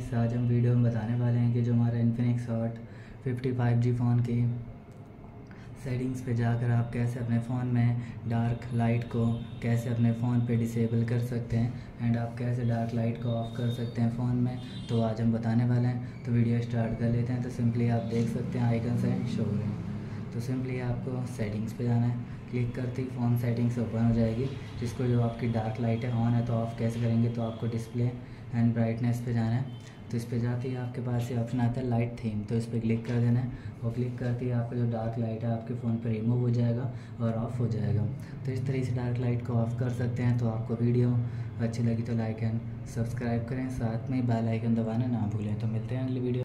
Guys, आज हम video में बताने वाले हैं कि जो हमारा इन्फिनिक्स हॉट 55G फ़ोन की सेटिंग्स पे जाकर आप कैसे अपने फ़ोन में डार्क लाइट को कैसे अपने फ़ोन पे डिसेबल कर सकते हैं एंड आप कैसे डार्क लाइट को ऑफ़ कर सकते हैं फ़ोन में। तो आज हम बताने वाले हैं, तो वीडियो स्टार्ट कर लेते हैं। तो सिंपली आप देख सकते हैं आइकन से शो हो रहे हैं। तो सिंपली आपको सेटिंग्स पे जाना है, क्लिक करते ही फ़ोन सेटिंग्स ओपन हो जाएगी। जिसको जो आपकी डार्क लाइट है ऑन है तो ऑफ़ कैसे करेंगे, तो आपको डिस्प्ले एंड ब्राइटनेस पे जाना है। तो इस पे जाते ही आपके पास ये ऑप्शन आता है लाइट थीम, तो इस पर क्लिक कर देना है और क्लिक करते ही आपका जो डार्क लाइट है आपके फ़ोन पे रिमूव हो जाएगा और ऑफ़ हो जाएगा। तो इस तरीके से डार्क लाइट को ऑफ़ कर सकते हैं। तो आपको वीडियो अच्छी लगी तो लाइक एंड सब्सक्राइब करें, साथ में बेल आइकन दबाना ना भूलें। तो मिलते हैं अगली वीडियो।